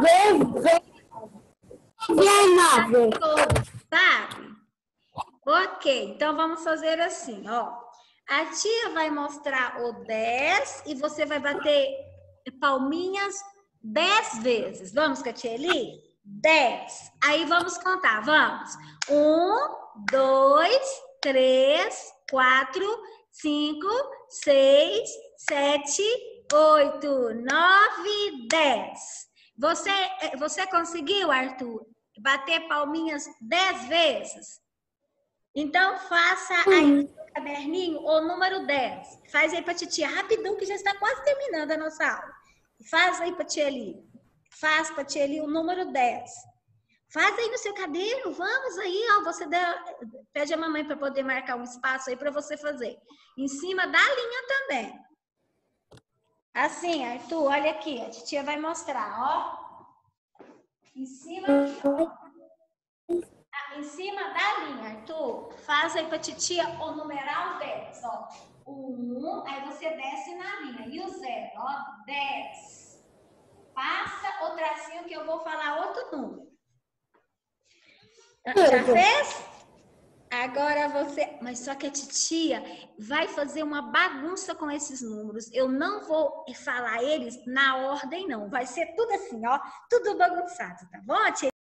dezenove. Sabe? Ok, então vamos fazer assim, ó. A tia vai mostrar o dez e você vai bater palminhas dez vezes. Vamos com a tia Eli? dez. Aí vamos contar, vamos. um, dois, três, quatro, cinco, seis, sete, oito, nove, dez. Você, você conseguiu, Arthur, bater palminhas dez vezes? Então, faça aí no seu caderninho o número dez. Faz aí pra titia rapidão, que já está quase terminando a nossa aula. Faz aí pra tia Eli. Faz pra tia Eli o número dez. Faz aí no seu caderno, vamos aí, ó. Você dá, pede a mamãe para poder marcar um espaço aí para você fazer. Em cima da linha também. Assim, Arthur, olha aqui, a titia vai mostrar, ó. Em cima aqui, ó. Em cima da linha, Arthur, faz aí pra titia o numeral dez, ó. O um, aí você desce na linha. E o zero, ó, dez. Passa o tracinho que eu vou falar outro número. Já fez? Agora você... Mas só que a titia vai fazer uma bagunça com esses números. Eu não vou falar eles na ordem, não. Vai ser tudo assim, ó. Tudo bagunçado, tá bom, tia?